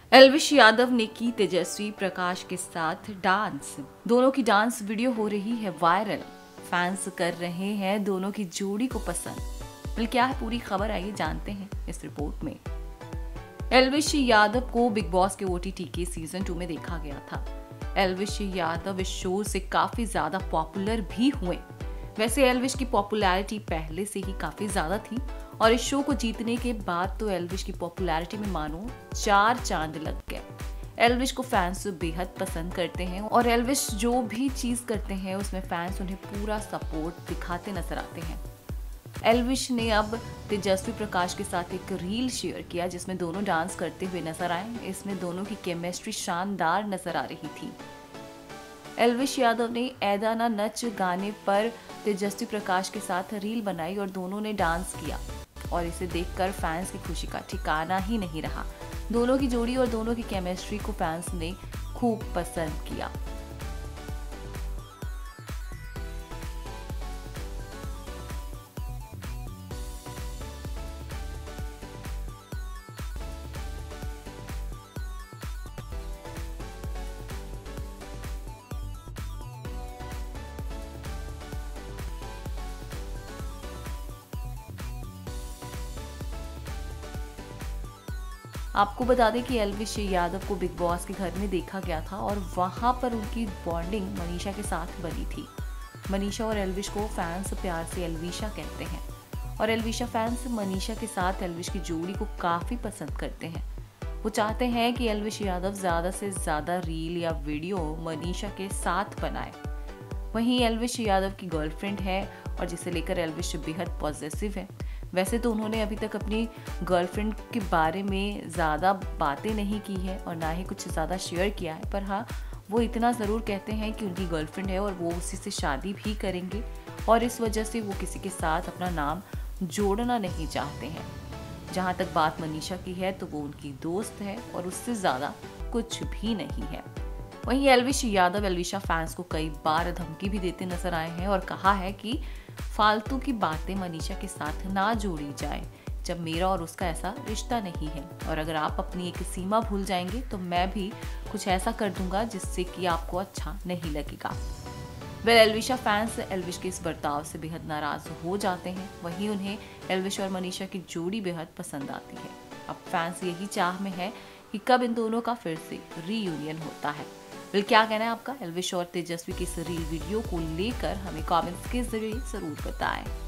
एल्विश यादव ने की तेजस्वी प्रकाश के साथ डांस। दोनों की डांस वीडियो हो रही है वायरल। फैंस कर रहे हैं दोनों की जोड़ी को पसंद। बल क्या है पूरी खबर, आइए जानते हैं इस रिपोर्ट में। एल्विश यादव को बिग बॉस के OTT के सीजन 2 में देखा गया था। एल्विश यादव इस शो से काफी ज्यादा पॉपुलर भी हुए। वैसे एल्विश की पॉपुलैरिटी पहले से ही काफी ज्यादा थी और इस शो को जीतने के बाद तो एल्विश की पॉपुलैरिटी में मानो 4 चांद लग गए। एल्विश को फैंस बेहद पसंद करते हैं और एल्विश जो भी चीज करते हैं उसमें फैंस उन्हें पूरा सपोर्ट दिखाते नजर आते हैं। एल्विश ने अब तेजस्वी प्रकाश के साथ एक रील शेयर किया जिसमें दोनों डांस करते हुए नजर आए। इसमें दोनों की केमिस्ट्री शानदार नजर आ रही थी। एल्विश यादव ने ऐदा ना नच गाने पर तेजस्वी प्रकाश के साथ रील बनाई और दोनों ने डांस किया और इसे देखकर फैंस की खुशी का ठिकाना ही नहीं रहा। दोनों की जोड़ी और दोनों की केमिस्ट्री को फैंस ने खूब पसंद किया। आपको बता दें कि एल्विश यादव को बिग बॉस के घर में देखा गया था और वहां पर उनकी बॉन्डिंग मनीषा के साथ बनी थी। मनीषा और एल्विश को फैंस प्यार से एल्विशा कहते हैं और एल्विशा फैंस मनीषा के साथ एल्विश की जोड़ी को काफी पसंद करते हैं। वो चाहते हैं कि एल्विश यादव ज्यादा से ज्यादा रील या वीडियो मनीषा के साथ बनाए। वहीं एल्विश यादव की गर्लफ्रेंड है और जिसे लेकर एल्विश बेहद पॉजिटिव है। वैसे तो उन्होंने अभी तक अपनी गर्लफ्रेंड के बारे में ज़्यादा बातें नहीं की है और ना ही कुछ ज़्यादा शेयर किया है, पर हाँ वो इतना ज़रूर कहते हैं कि उनकी गर्लफ्रेंड है और वो उसी से शादी भी करेंगे और इस वजह से वो किसी के साथ अपना नाम जोड़ना नहीं चाहते हैं। जहाँ तक बात मनीषा की है तो वो उनकी दोस्त है और उससे ज़्यादा कुछ भी नहीं है। वहीं एल्विश यादव एल्विशा फैंस को कई बार धमकी भी देते नजर आए हैं और कहा है कि फालतू की बातें मनीषा के साथ ना जोड़ी जाए जब मेरा और उसका ऐसा रिश्ता नहीं है और अगर आप अपनी एक सीमा भूल जाएंगे तो मैं भी कुछ ऐसा कर दूंगा जिससे कि आपको अच्छा नहीं लगेगा। एल्विशा फैंस एल्विश के इस बर्ताव से बेहद नाराज हो जाते हैं। वहीं उन्हें एल्विश और मनीषा की जोड़ी बेहद पसंद आती है। अब फैंस यही चाह में है कि कब इन दोनों का फिर से रीयूनियन होता है। क्या कहना है आपका एल्विश और तेजस्वी की इस रील वीडियो को लेकर हमें कमेंट्स के जरिए जरूर बताएं।